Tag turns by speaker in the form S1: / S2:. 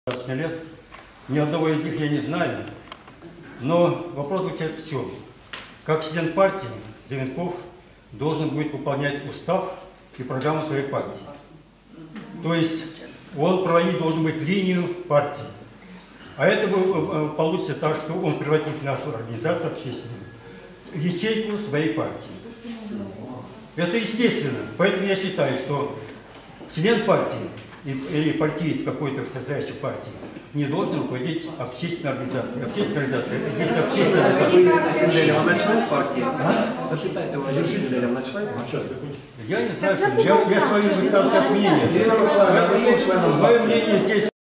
S1: 20 лет. Ни одного из них я не знаю. Но вопрос заключается в чем? Как член партии, Левенков должен будет выполнять устав и программу своей партии. То есть он проводить должен быть линию партии. А это получится так, что он превратит нашу организацию общественную в ячейку своей партии. Это естественно. Поэтому я считаю, что член партии или партиец какой-то состоящей партии не должен руководить общественной организацией. Общественная организация – это есть общественная организация.
S2: Он член партии? Запитайте его, он член?
S1: Я не знаю, я свое высказал как мнение. Мое мнение здесь